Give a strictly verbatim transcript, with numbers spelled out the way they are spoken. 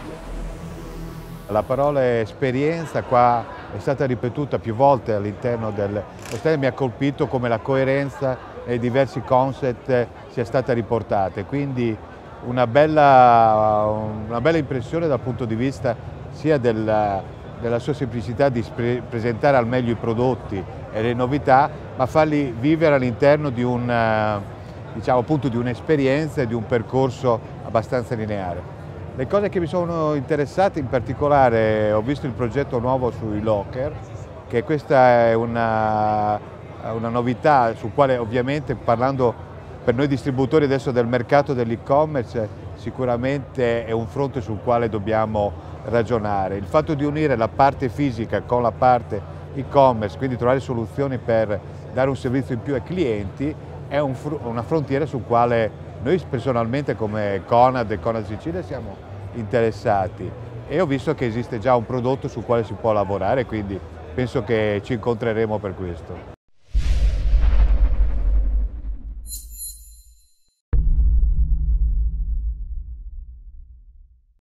La parola esperienza qua è stata ripetuta più volte all'interno del hotel, mi ha colpito come la coerenza nei diversi concept sia stata riportata, quindi una bella, una bella impressione dal punto di vista sia della, della sua semplicità di presentare al meglio i prodotti e le novità, ma farli vivere all'interno di un, diciamo, appunto, di un'esperienza e di un percorso abbastanza lineare. Le cose che mi sono interessate, in particolare ho visto il progetto nuovo sui locker, che questa è una, una novità su quale ovviamente, parlando per noi distributori adesso del mercato dell'e-commerce, sicuramente è un fronte sul quale dobbiamo ragionare. Il fatto di unire la parte fisica con la parte e-commerce, quindi trovare soluzioni per dare un servizio in più ai clienti, è un, una frontiera sul quale noi personalmente come Conad e Conad Sicilia siamo interessati e ho visto che esiste già un prodotto sul quale si può lavorare, quindi penso che ci incontreremo per questo.